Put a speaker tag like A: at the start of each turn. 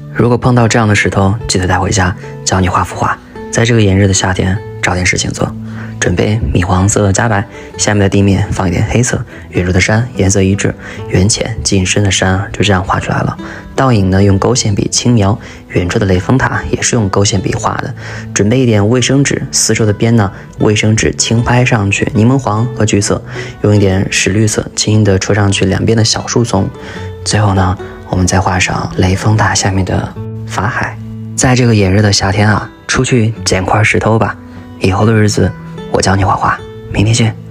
A: 如果碰到这样的石头，记得带回家，教你画幅画。在这个炎热的夏天，找点事情做。准备米黄色加白，下面的地面放一点黑色，远处的山颜色一致，远浅近深的山就这样画出来了。倒影呢，用勾线笔轻描，远处的雷峰塔也是用勾线笔画的。准备一点卫生纸，四周的边呢，卫生纸轻拍上去，柠檬黄和橘色，用一点石绿色轻轻地戳上去两边的小树丛。最后呢，我们再画上雷峰塔下面的法海。在这个炎热的夏天啊，出去捡块石头吧，以后的日子我教你画画，明天见。